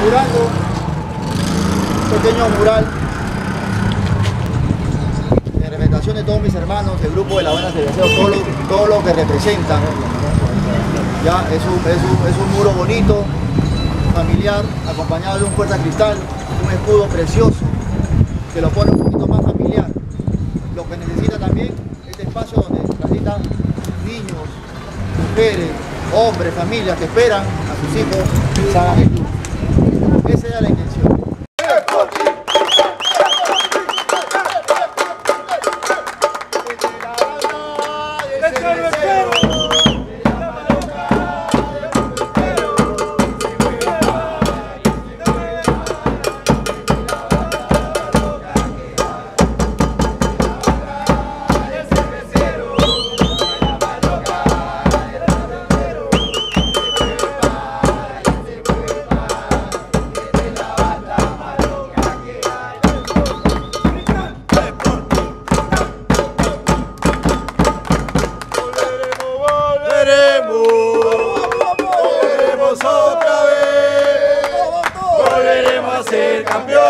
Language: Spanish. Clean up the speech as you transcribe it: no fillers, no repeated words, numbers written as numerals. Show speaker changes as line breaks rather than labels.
inaugurando un pequeño mural en representación de todos mis hermanos del grupo de La Buena Celebración, todo lo que representan. Ya es un muro bonito, familiar, acompañado de un puerta cristal, un escudo precioso que lo pone un poquito más familiar. Lo que necesita también este espacio donde transitan niños, mujeres, hombres, familias que esperan a sus hijos salgan el club. Esa era la intención.
Volveremos otra vez, volveremos a ser campeones.